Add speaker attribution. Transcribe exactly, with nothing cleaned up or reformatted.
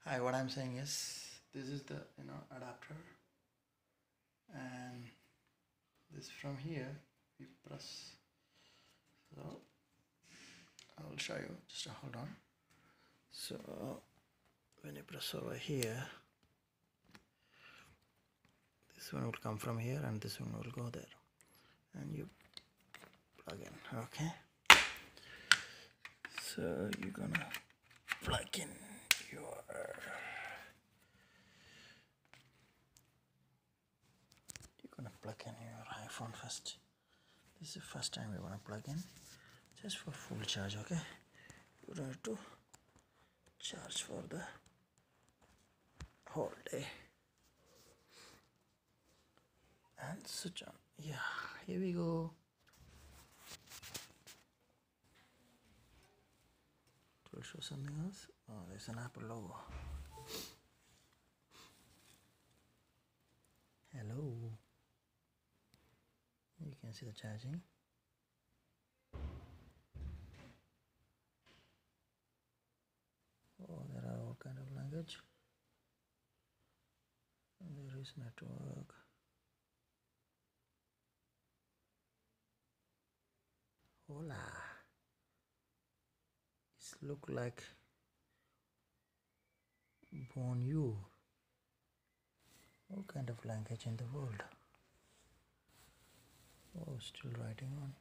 Speaker 1: Hi, what I'm saying is this is the you know adapter, and this from here we press. So I will show you. Just hold on. So when you press over here, this one will come from here, and this one will go there, and you plug in. Okay. So you're gonna plug in your you're gonna plug in your iPhone first. This is the first time we wanna plug in, just for full charge. Okay, you don't have to charge for the whole day. And switch on. Yeah, here we go. It will show something else. Oh, there's an Apple logo. Hello. You can see the charging. Oh, there are all kind of language. And there is network. Hola. It's look like Bonjour. All kind of language in the world. Oh, still writing on.